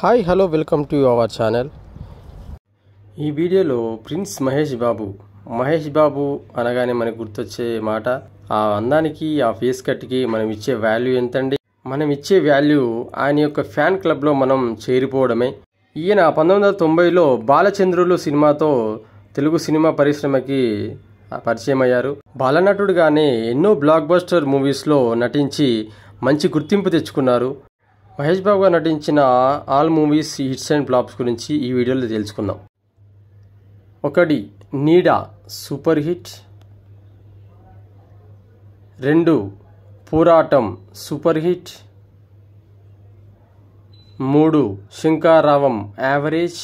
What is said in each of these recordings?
Hi hello welcome to our channel. ఈ వీడియోలో prince Mahesh Babu అనగానే మనకు గుర్తొచ్చే మాట, ఆ అందానికి, ఆ ఫేస్ కట్కి మనం ఇచ్చే వాల్యూ ఎంతండి? మనం ఇచ్చే వాల్యూ ఆయన యొక్క ఫ్యాన్ క్లబ్లో మనం చేరిపోవడమే. ఈయన 1990లో బాలచంద్రులు సినిమాతో తెలుగు సినిమా పరిశ్రమకి పరిచయం అయ్యారు. బాలనటుడుగానే ఎన్నో బ్లాక్ బస్టర్ మూవీస్లో నటించి మంచి గుర్తింపు తెచ్చుకున్నారు. మహేష్ బాబు గారు నటించిన all movies hits and flops గురించి ఈ వీడియోలో తెలుసుకుందాం. 1 నీడ super hit, 2 Poratam super hit, 3 Sankharavam average,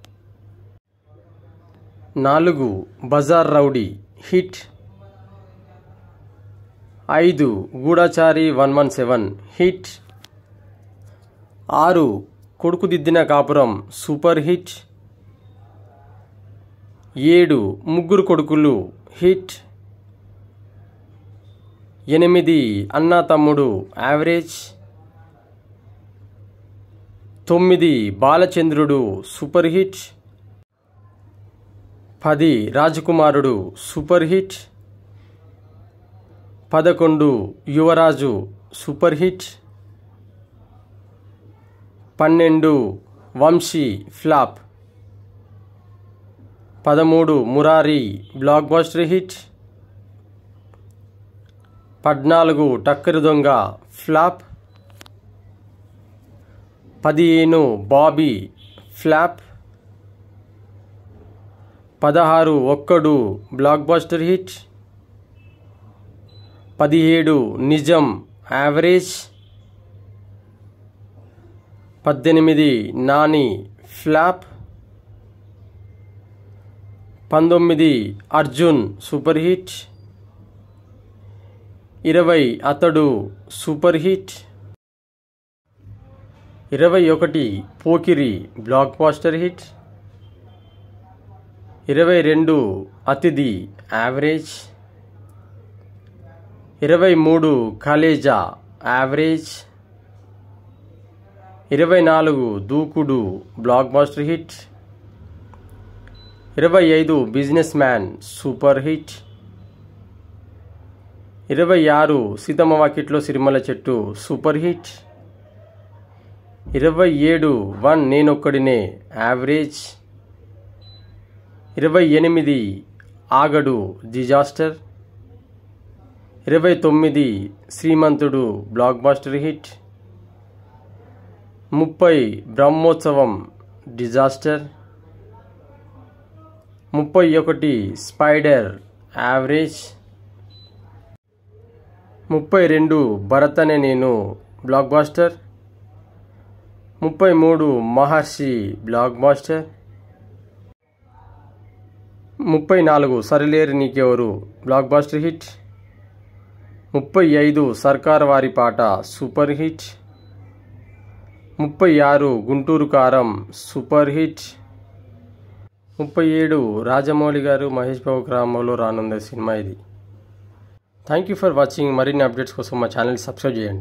4 Bazaar Rowdy hit, 5 Gudachari 117 hit, 6 కొడుకు దిద్దిన కాపురం సూపర్ హిట్, 7 ముగ్గురు కొడుకులు హిట్, 8 అన్నా తమ్ముడు యావరేజ్, 9 బాలచంద్రుడు సూపర్ హిట్, 10 రాజకుమారుడు super hit, 11 Yuvaraju super hit, 12 Vamsi flop, 13 Murari blockbuster hit, 14 Takkari Donga flop, 15 Bobby flop, 16 ఒక్కడు block buster hit, 17 Nijam average, 18 Nani flop, 19 Arjun super hit, 20 Athadu super hit, 21 Pokiri blockbuster hit, 22 Athidhi average, 23 Khaleja average, 24 Dookudu blockbuster hit, 25 businessman super hit, 26 Seethamma Vakitlo Sirimalle Chettu super hit, 27 one Nenokkadine average, 28 Aagadu disaster, 29 Srimanthudu blockbuster hit, 30 Brahmotsavam disaster, 31 Spyder average, 32 Bharat Ane Nenu blockbuster, 33 మహర్షి block buster, 34 Sarileru Neekevvaru blockbuster hit, 35 సర్కార్ వారి పాట super hit, 36 Guntur కారం super hit, 37 Rajamouli గారు మహేష్ బాబు గ్రామంలో రానున్న cinema ఇది. Thank you for watching. మరిన్ని updates కోసం మా ఛానల్ సబ్స్క్రైబ్ చేయండి.